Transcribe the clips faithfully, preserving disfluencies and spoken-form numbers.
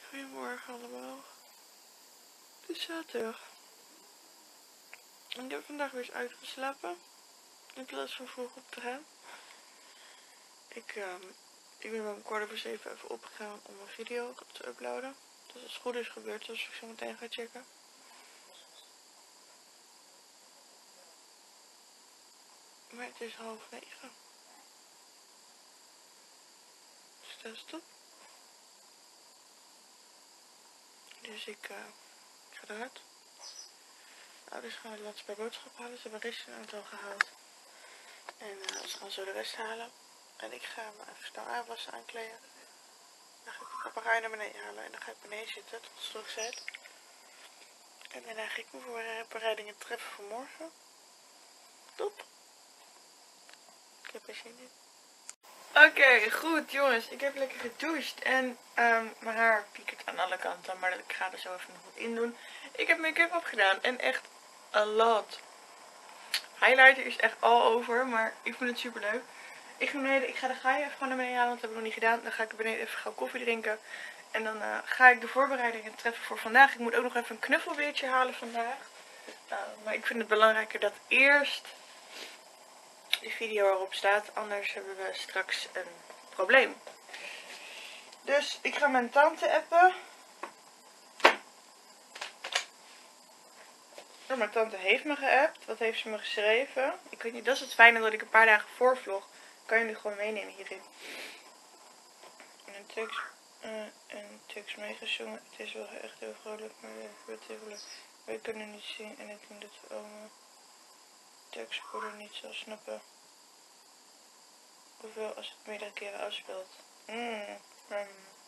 Goedemorgen allemaal. Het is zaterdag. Ik heb vandaag weer eens uitgeslapen. In plaats van vroeg op te gaan. Ik, uh, ik ben om kwart over zeven even opgegaan om een video te uploaden. Dus als het goed is gebeurd, dus ik zo meteen ga checken. Maar het is half negen. Dus dat is top. Dus ik, uh, ik ga eruit. De ouders gaan het laatst bij boodschappen halen. Ze hebben gisteren al gehaald. En uh, ze gaan zo de rest halen. En ik ga me even snel aanwassen, aankleden. Dan ga ik de papegaai naar beneden halen. En dan ga ik beneden zitten tot het terug zit. En daarna ga ik me voor bereidingen treffen voor morgen. Top. Ik heb er zin in. Oké, okay, goed jongens. Ik heb lekker gedoucht. En um, mijn haar piekert aan alle kanten. Maar ik ga er zo even nog wat in doen. Ik heb make-up opgedaan. En echt a lot. Highlighter is echt all over. Maar ik vind het super leuk. Ik ga beneden. Ik ga de gaai even gewoon naar beneden halen. Want dat heb ik nog niet gedaan. Dan ga ik beneden even gauw koffie drinken. En dan uh, ga ik de voorbereidingen treffen voor vandaag. Ik moet ook nog even een knuffelweertje halen vandaag. Uh, maar ik vind het belangrijker dat eerst de video erop staat. Anders hebben we straks een probleem. Dus ik ga mijn tante appen. Oh, mijn tante heeft me geappt. Wat heeft ze me geschreven? Ik weet niet, dat is het fijne dat ik een paar dagen voorvlog. Kan je nu gewoon meenemen hierin. En een tekst, uh, een tekst meegezongen. Het is wel echt heel vrolijk, maar het heel leuk. Wij kunnen niet zien en ik denk dat de oma tekstpoeder niet zal snappen. Hoeveel als het meerdere keren afspeelt. Mm, um.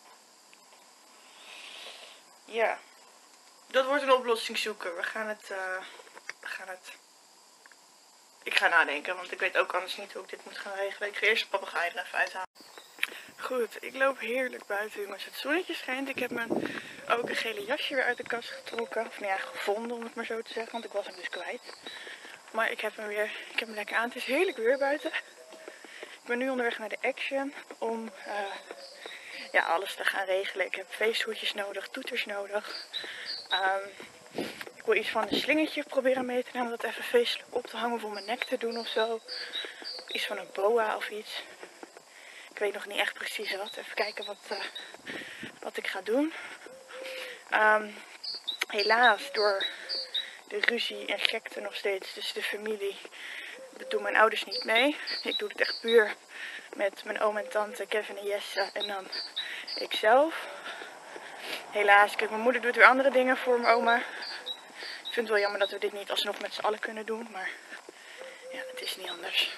Ja. Dat wordt een oplossing zoeken. We gaan het, uh, we gaan het. Ik ga nadenken, want ik weet ook anders niet hoe ik dit moet gaan regelen. Ik ga eerst de papegaai er even uithalen. Goed, ik loop heerlijk buiten jongens. Het zonnetje schijnt. Ik heb mijn ook een gele jasje weer uit de kast getrokken. Of nou ja, gevonden om het maar zo te zeggen, want ik was hem dus kwijt. Maar ik heb hem weer, ik heb hem lekker aan. Het is heerlijk weer buiten. Ik ben nu onderweg naar de Action om uh, ja, alles te gaan regelen. Ik heb feesthoedjes nodig, toeters nodig. Um, ik wil iets van een slingertje proberen mee te nemen. Dat even feestelijk op te hangen voor mijn nek te doen of zo. Iets van een boa of iets. Ik weet nog niet echt precies wat. Even kijken wat, uh, wat ik ga doen. Um, helaas door de ruzie en gekte nog steeds tussen de familie. Dat doen mijn ouders niet mee. Ik doe het echt puur met mijn oom en tante, Kevin en Jesse en dan ikzelf. Helaas, kijk, mijn moeder doet weer andere dingen voor mijn oma. Ik vind het wel jammer dat we dit niet alsnog met z'n allen kunnen doen, maar ja, het is niet anders.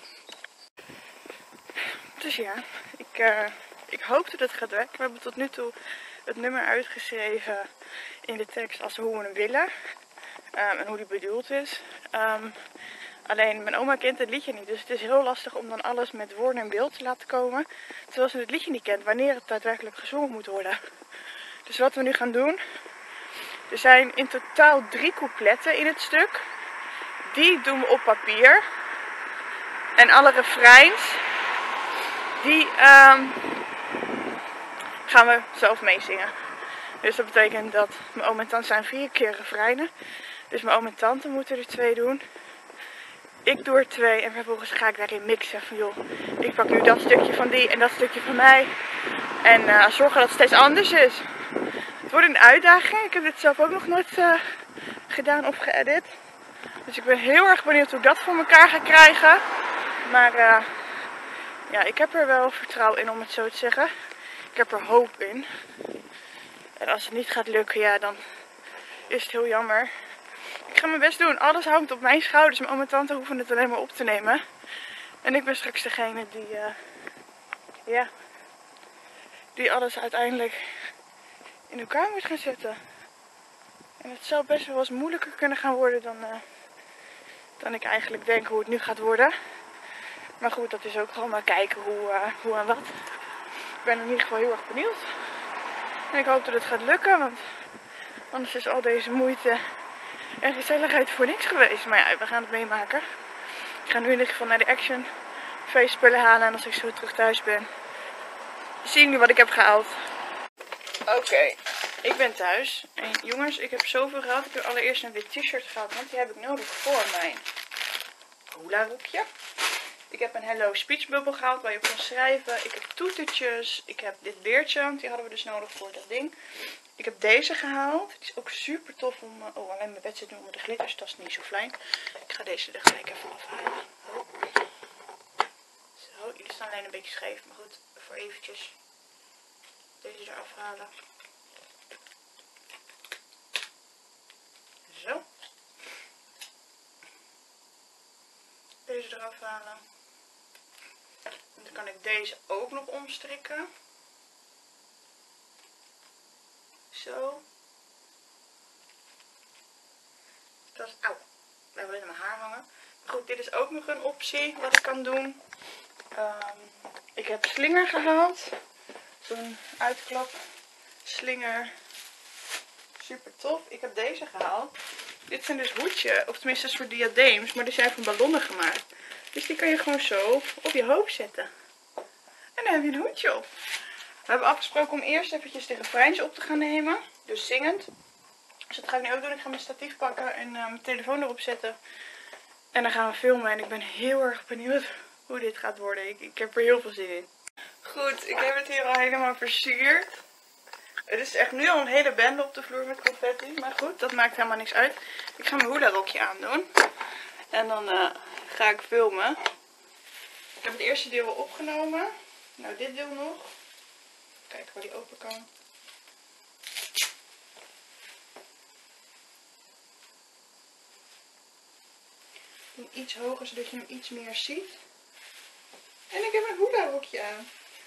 Dus ja, ik, uh, ik hoop dat het gaat werken. We hebben tot nu toe het nummer uitgeschreven in de tekst als hoe we hem willen. Um, en hoe die bedoeld is. Um, alleen mijn oma kent het liedje niet, dus het is heel lastig om dan alles met woorden en beeld te laten komen. Terwijl ze het liedje niet kent, wanneer het daadwerkelijk gezongen moet worden. Dus wat we nu gaan doen, er zijn in totaal drie coupletten in het stuk. Die doen we op papier. En alle refreins, die um, gaan we zelf meezingen. Dus dat betekent dat mijn oom en tante zijn vier keer refreinen. Dus mijn oom en tante moeten er twee doen. Ik doe er twee en vervolgens ga ik daarin mixen. Van joh, ik pak nu dat stukje van die en dat stukje van mij. En uh, zorgen dat het steeds anders is. Het wordt een uitdaging. Ik heb dit zelf ook nog nooit uh, gedaan of geëdit. Dus ik ben heel erg benieuwd hoe ik dat voor elkaar ga krijgen. Maar uh, ja, ik heb er wel vertrouwen in om het zo te zeggen. Ik heb er hoop in. En als het niet gaat lukken, ja, dan is het heel jammer. Ik ga mijn best doen. Alles hangt op mijn schouders. Mijn oom en tante hoeven het alleen maar op te nemen. En ik ben straks degene die, uh, ja, die alles uiteindelijk in elkaar moet gaan zetten. En het zou best wel eens moeilijker kunnen gaan worden dan, uh, dan ik eigenlijk denk hoe het nu gaat worden. Maar goed, dat is ook gewoon maar kijken hoe, uh, hoe en wat. Ik ben in ieder geval heel erg benieuwd. En ik hoop dat het gaat lukken, want anders is al deze moeite en gezelligheid voor niks geweest. Maar ja, we gaan het meemaken. Ik ga nu in ieder geval naar de Action, feestspullen halen en als ik zo terug thuis ben, zien jullie wat ik heb gehaald. Oké, okay. Ik ben thuis. En jongens, ik heb zoveel gehad. Ik heb allereerst een wit t-shirt gehad, want die heb ik nodig voor mijn hula hoopje. Ik heb een Hello Speech Bubble gehaald waar je op kan schrijven. Ik heb toetertjes. Ik heb dit beertje, want die hadden we dus nodig voor dat ding. Ik heb deze gehaald. Het is ook super tof om... Oh, alleen mijn bed zit nu onder de glitters. Dat is niet zo fijn. Ik ga deze er gelijk even afhalen. Zo, jullie staan alleen een beetje scheef. Maar goed, voor eventjes deze eraf halen. Zo. Deze eraf halen. En dan kan ik deze ook nog omstrikken. Zo. Dat is, auw, blijf wel in mijn haar hangen. Maar goed, dit is ook nog een optie wat ik kan doen. Um, ik heb slinger gehaald. Zo'n uitklap slinger. Super tof. Ik heb deze gehaald. Dit zijn dus hoedjes, of tenminste een soort diadeems, maar die zijn van ballonnen gemaakt. Dus die kan je gewoon zo op je hoofd zetten. En dan heb je een hoedje op. We hebben afgesproken om eerst eventjes de refreins op te gaan nemen. Dus zingend. Dus dat ga ik nu ook doen. Ik ga mijn statief pakken en uh, mijn telefoon erop zetten. En dan gaan we filmen. En ik ben heel erg benieuwd hoe dit gaat worden. Ik, ik heb er heel veel zin in. Goed, ik heb het hier al helemaal versierd. Het is echt nu al een hele bende op de vloer met confetti. Maar goed, dat maakt helemaal niks uit. Ik ga mijn hula rokje aandoen. En dan uh, ga ik filmen. Ik heb het eerste deel al opgenomen. Nou, dit deel nog. Kijken waar die open kan. Doe hem iets hoger zodat je hem iets meer ziet. En ik heb een hula rokje aan.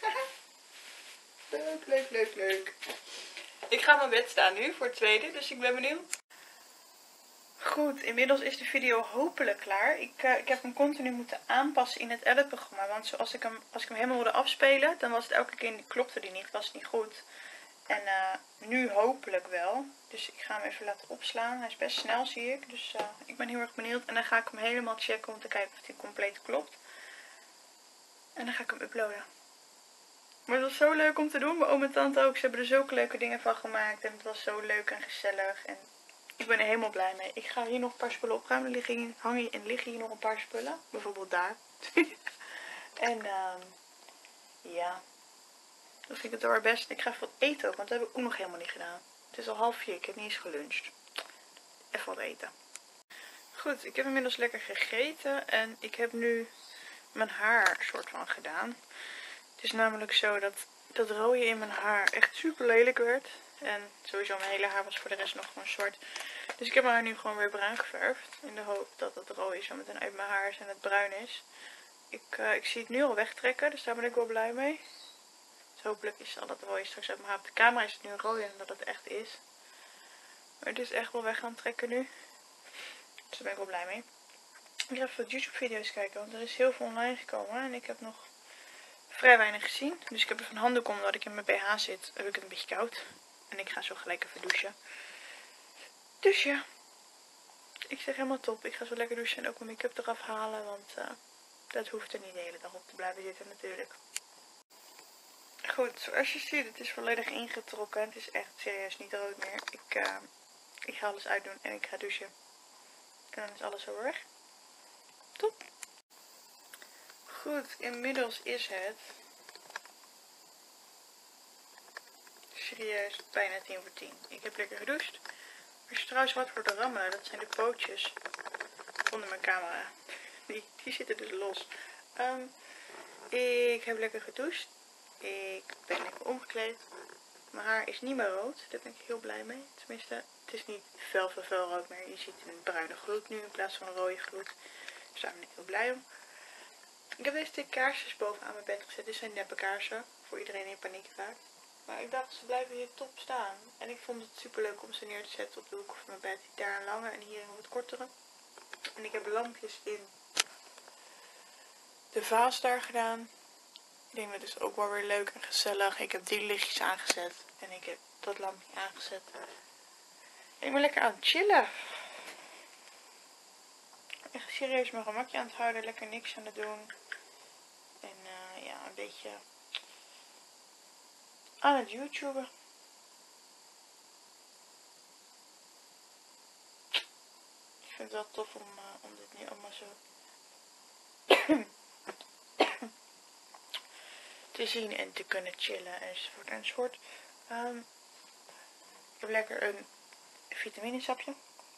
Leuk, leuk, leuk, leuk. Ik ga op mijn bed staan nu voor het tweede, dus ik ben benieuwd. Goed, inmiddels is de video hopelijk klaar. Ik, uh, ik heb hem continu moeten aanpassen in het editprogramma. Want zoals ik hem, als ik hem helemaal wilde afspelen, dan was het elke keer, klopte die niet, was het niet goed. En uh, nu hopelijk wel. Dus ik ga hem even laten opslaan. Hij is best snel, zie ik. Dus uh, ik ben heel erg benieuwd. En dan ga ik hem helemaal checken om te kijken of hij compleet klopt. En dan ga ik hem uploaden. Maar het was zo leuk om te doen. Mijn oom en tante ook. Ze hebben er zulke leuke dingen van gemaakt. En het was zo leuk en gezellig. En ik ben er helemaal blij mee. Ik ga hier nog een paar spullen opruimen. Er liggen hier, hangen, en liggen hier nog een paar spullen. Bijvoorbeeld daar. En uh, ja. Dan vind ik het door best. Ik ga even wat eten ook. Want dat heb ik ook nog helemaal niet gedaan. Het is al half vier. Ik heb niet eens geluncht. Even wat eten. Goed. Ik heb inmiddels lekker gegeten. En ik heb nu mijn haar soort van gedaan. Het is namelijk zo dat dat rode in mijn haar echt super lelijk werd. En sowieso mijn hele haar was voor de rest nog gewoon zwart. Dus ik heb mijn haar nu gewoon weer bruin geverfd. In de hoop dat het rode zo meteen uit mijn haar is en het bruin is. Ik, uh, ik zie het nu al wegtrekken, dus daar ben ik wel blij mee. Dus hopelijk is al dat rode straks uit mijn haar. Op de camera is het nu rood en dat het echt is. Maar het is echt wel weg gaan trekken nu. Dus daar ben ik wel blij mee. Ik ga even wat YouTube video's kijken, want er is heel veel online gekomen. En ik heb nog vrij weinig gezien. Dus ik heb even een handdoek om, omdat ik in mijn B H zit. Heb ik het een beetje koud. En ik ga zo gelijk even douchen. Dus ja. Ik zeg helemaal top. Ik ga zo lekker douchen en ook mijn make-up eraf halen. Want uh, dat hoeft er niet de hele dag op te blijven zitten natuurlijk. Goed, zoals je ziet, het is volledig ingetrokken. Het is echt serieus niet rood meer. Ik, uh, ik ga alles uitdoen en ik ga douchen. En dan is alles zo weer weg. Top. Goed, inmiddels is het serieus bijna tien voor tien. Ik heb lekker gedoucht. Als je trouwens wat voor te rammelen, dat zijn de pootjes onder mijn camera. Die, die zitten dus los. Um, ik heb lekker gedoucht. Ik ben lekker omgekleed. Mijn haar is niet meer rood. Daar ben ik heel blij mee. Tenminste, het is niet fel veel fel rood meer. Je ziet een bruine gloed nu in plaats van een rode gloed. Dus daar ben ik heel blij om. Ik heb deze twee kaarsjes bovenaan mijn bed gezet. Dit zijn neppe kaarsen. Voor iedereen die in paniek raakt. Maar ik dacht, ze blijven hier top staan. En ik vond het super leuk om ze neer te zetten op de hoek van mijn bed. Daar een lange en hier een wat kortere. En ik heb lampjes in de vaas daar gedaan. Ik denk dat is ook wel weer leuk en gezellig. Ik heb die lichtjes aangezet. En ik heb dat lampje aangezet. En ik ben lekker aan het chillen. Echt serieus mijn gemakje aan het houden. Lekker niks aan het doen. En uh, ja, een beetje aan het YouTuben. vind het wel tof om, uh, om dit niet allemaal zo te zien en te kunnen chillen enzovoort enzovoort. Um, ik heb lekker een vitaminesapje.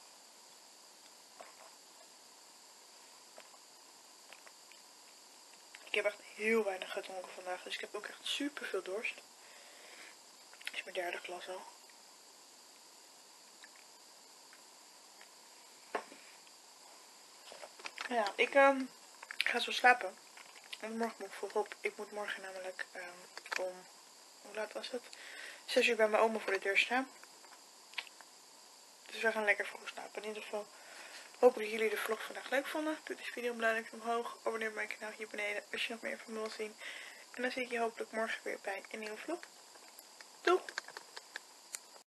Ik heb echt heel weinig gedronken vandaag, dus ik heb ook echt super veel dorst. Dit is mijn derde glas al. Ja, ik um, ga zo slapen. En morgen moet ik vroeg op. Ik moet morgen namelijk um, om, hoe laat was het? zes uur bij mijn oma voor de deur staan. Dus we gaan lekker vroeg slapen. In ieder geval hoop dat jullie de vlog vandaag leuk vonden. Doe deze video een blauw duimpje omhoog. Abonneer op mijn kanaal hier beneden als je nog meer van me wilt zien. En dan zie ik je hopelijk morgen weer bij een nieuwe vlog.